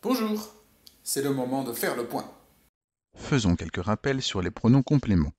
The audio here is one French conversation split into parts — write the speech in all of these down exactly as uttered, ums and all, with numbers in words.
Bonjour, c'est le moment de faire le point. Faisons quelques rappels sur les pronoms compléments.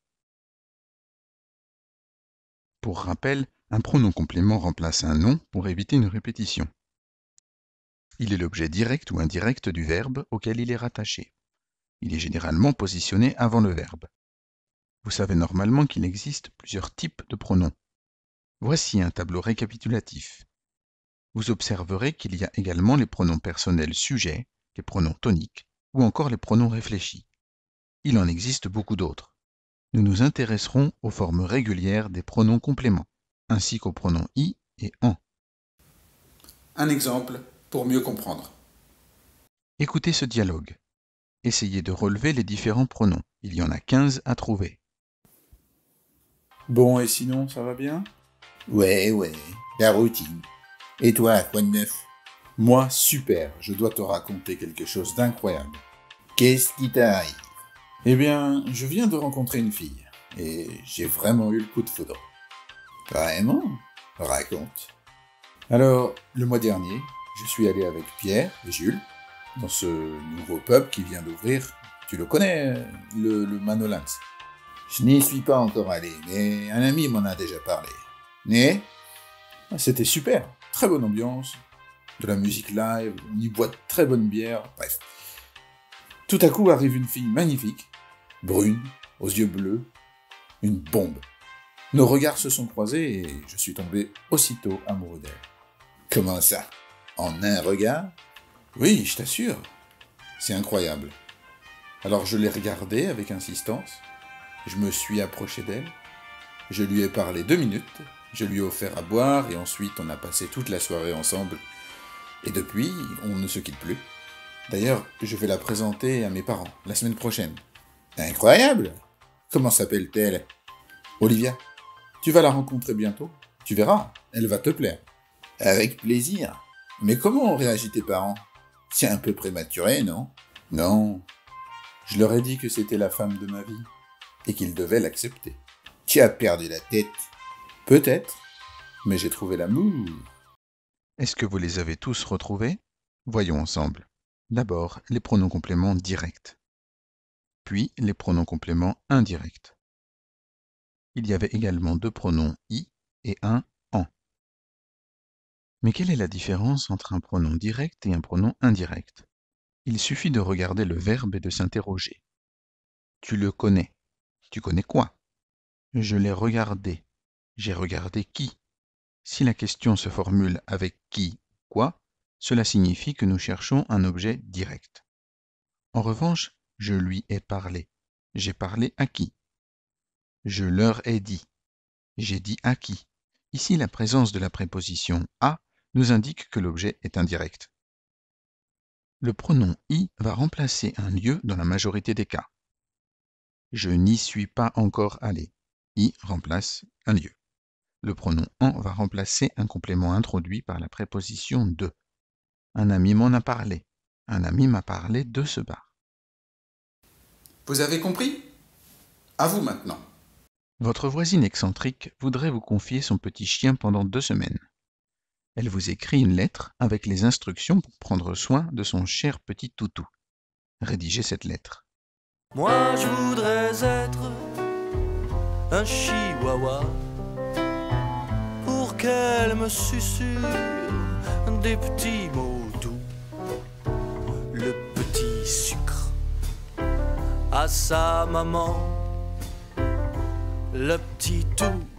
Pour rappel, un pronom complément remplace un nom pour éviter une répétition. Il est l'objet direct ou indirect du verbe auquel il est rattaché. Il est généralement positionné avant le verbe. Vous savez normalement qu'il existe plusieurs types de pronoms. Voici un tableau récapitulatif. Vous observerez qu'il y a également les pronoms personnels sujets, les pronoms toniques, ou encore les pronoms réfléchis. Il en existe beaucoup d'autres. Nous nous intéresserons aux formes régulières des pronoms compléments, ainsi qu'aux pronoms i et en. Un exemple pour mieux comprendre. Écoutez ce dialogue. Essayez de relever les différents pronoms. Il y en a quinze à trouver. Bon, et sinon, ça va bien? Ouais, ouais, la routine. Et toi, quoi de neuf? Moi, super, je dois te raconter quelque chose d'incroyable. Qu'est-ce qui t'arrive? Eh bien, je viens de rencontrer une fille, et j'ai vraiment eu le coup de foudre. Vraiment? Raconte. Alors, le mois dernier, je suis allé avec Pierre et Jules dans ce nouveau pub qui vient d'ouvrir. Tu le connais, le, le Manolins. Je n'y suis pas encore allé, mais un ami m'en a déjà parlé. Mais C'était super, très bonne ambiance, de la musique live, on y boit de très bonne bière, bref. Tout à coup arrive une fille magnifique, brune, aux yeux bleus, une bombe. Nos regards se sont croisés et je suis tombé aussitôt amoureux d'elle. Comment ça? En un regard? Oui, je t'assure, c'est incroyable. Alors je l'ai regardée avec insistance, je me suis approché d'elle, je lui ai parlé deux minutes, je lui ai offert à boire et ensuite on a passé toute la soirée ensemble. Et depuis, on ne se quitte plus. D'ailleurs, je vais la présenter à mes parents la semaine prochaine. Incroyable! Comment s'appelle-t-elle? Olivia, tu vas la rencontrer bientôt. Tu verras, elle va te plaire. Avec plaisir. Mais comment ont réagi tes parents? C'est un peu prématuré, non? Non, je leur ai dit que c'était la femme de ma vie et qu'ils devaient l'accepter. Tu as perdu la tête. Peut-être, mais j'ai trouvé l'amour. Est-ce que vous les avez tous retrouvés? Voyons ensemble. D'abord, les pronoms compléments directs. Puis, les pronoms compléments indirects. Il y avait également deux pronoms i et un en. Mais quelle est la différence entre un pronom direct et un pronom indirect? Il suffit de regarder le verbe et de s'interroger. Tu le connais. Tu connais quoi? Je l'ai regardé. J'ai regardé qui? Si la question se formule avec qui, quoi, cela signifie que nous cherchons un objet direct. En revanche, je lui ai parlé. J'ai parlé à qui? Je leur ai dit. J'ai dit à qui? Ici, la présence de la préposition à nous indique que l'objet est indirect. Le pronom i va remplacer un lieu dans la majorité des cas. Je n'y suis pas encore allé. I remplace un lieu. Le pronom en va remplacer un complément introduit par la préposition de. Un ami m'en a parlé. Un ami m'a parlé de ce bar. Vous avez compris? À vous maintenant. Votre voisine excentrique voudrait vous confier son petit chien pendant deux semaines. Elle vous écrit une lettre avec les instructions pour prendre soin de son cher petit toutou. Rédigez cette lettre. Moi je voudrais être un chihuahua pour qu'elle me susurre des petits mots doux. Le petit sucre à sa maman, le petit tout